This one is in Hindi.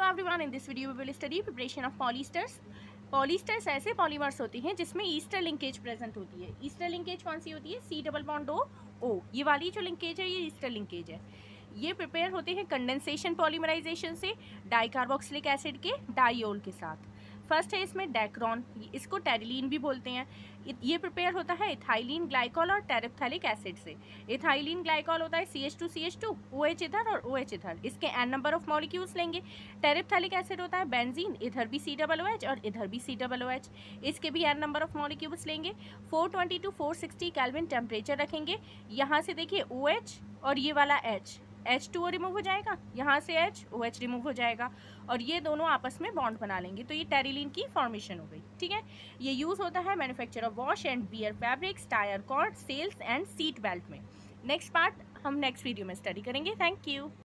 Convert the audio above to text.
everyone, in this video we will study preparation of polyesters. पॉलीस्टर्स ऐसे पॉलीमर्स होते हैं जिसमें ईस्टर लिंकेज प्रेजेंट होती है। ईस्टर लिंकेज कौन सी होती है? सी डबल बॉन्ड ओ ओ, ये वाली जो लिंकेज है ये ईस्टर लिंकेज है। ये प्रिपेयर होते हैं कंडेंसेशन पॉलीमराइजेशन से डाइकार्बोक्सिलिक एसिड के डाइओल के साथ। फर्स्ट है इसमें डेक्रोन, इसको टेरिलीन भी बोलते हैं। ये प्रिपेयर होता है इथाइलिन ग्लाइकॉल और टेरेप्थैलिक एसिड से। इथाइलिन ग्लाइकॉल होता है CH2CH2, OH इधर और OH इधर, इसके n नंबर ऑफ मॉलिक्यूल्स लेंगे। टेरेप्थैलिक एसिड होता है बेंजीन, इधर भी COOH और इधर भी COOH, इसके भी n नंबर ऑफ मॉलिक्यूल्स लेंगे। 420 to 460 केल्विन टेम्परेचर रखेंगे। यहाँ से देखिए OH और ये वाला H2O रिमूव हो जाएगा, यहाँ से OH रिमूव हो जाएगा और ये दोनों आपस में बॉन्ड बना लेंगे, तो ये टेरिलीन की फॉर्मेशन हो गई। ठीक है, ये यूज़ होता है manufacture of wash and wear fabrics, tyre cord, sails and seat belt में। नेक्स्ट पार्ट हम नेक्स्ट वीडियो में स्टडी करेंगे। Thank you.